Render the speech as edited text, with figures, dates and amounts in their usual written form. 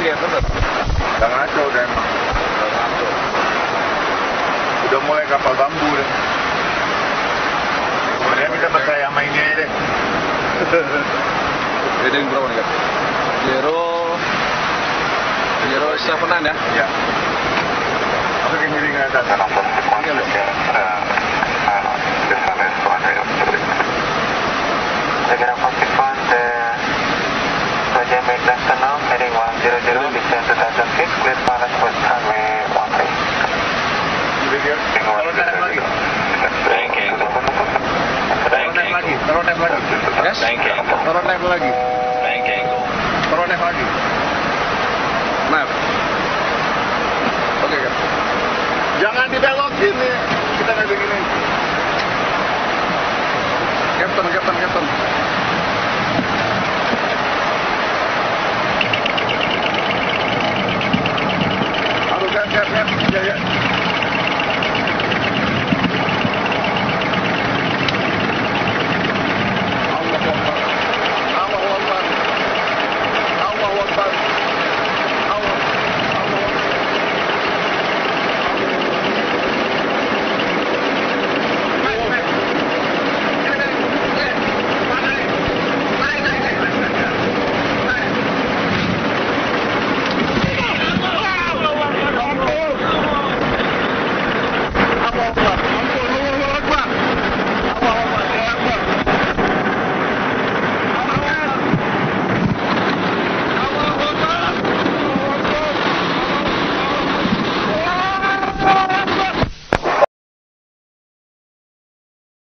Iya, bener. Udah ngaco udah emang. Udah mulai kapal bambu deh. Kemudian kita percaya sama ini aja deh. Bedeng berapa nih, Kak? 007 ya? Ya. Oke, kiri nggak ada. Segera pastikan Raja Midland Tunnel heading 100 descend 2000 feet, clear panas with runway 13. Taruh naik lagi. Taruh naik lagi. Yes? Taruh naik lagi. Taruh naik lagi. Nah. Oke, Kak. Jangan dibelokin nih.